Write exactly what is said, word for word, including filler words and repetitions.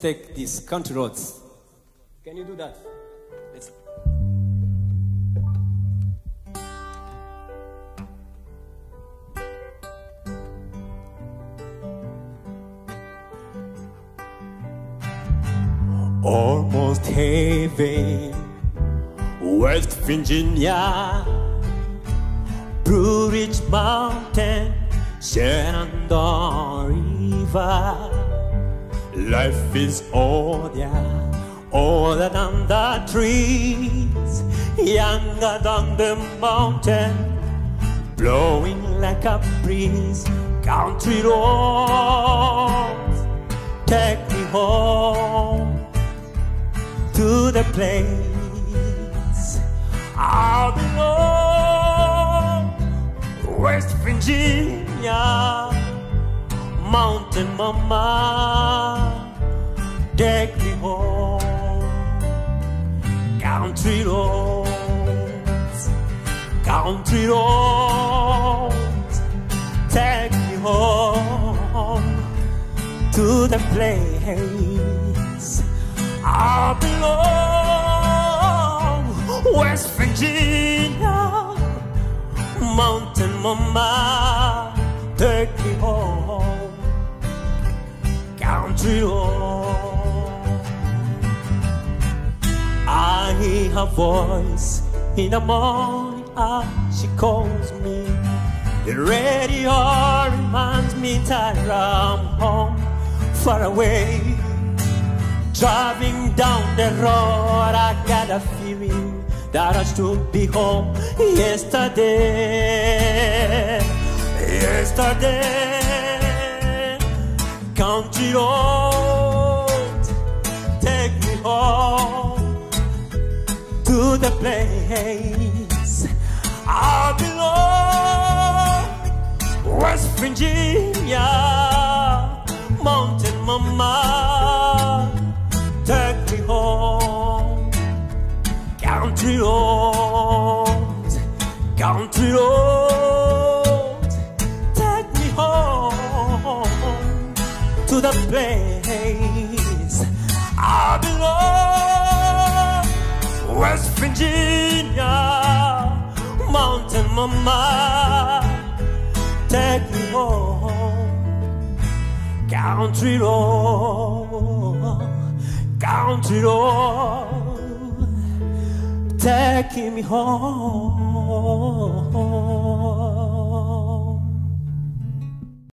take these country roads. Can you do that? Let's... Almost heaven, West Virginia, Blue Ridge Mountain, Shenandoah River. Life is older, older than the trees, younger than the mountain, blowing like a breeze. Country roads, take me home to the place I belong. West Virginia, Mountain Mama, take me home. Country roads, country roads, take me home to the place I belong. West Virginia, Mountain Mama, take me home. Country road. I hear her voice in the morning as she calls me. The radio reminds me that I'm home, far away. Driving down the road, I got a feeling that I should be home yesterday. Yesterday. Country road, take me home to the place I belong. West Virginia, Mountain Mama, take me home. Country road, country road, take me home to the place I belong. West Virginia, Mountain Mama, take me home. Country road, country road, take me home.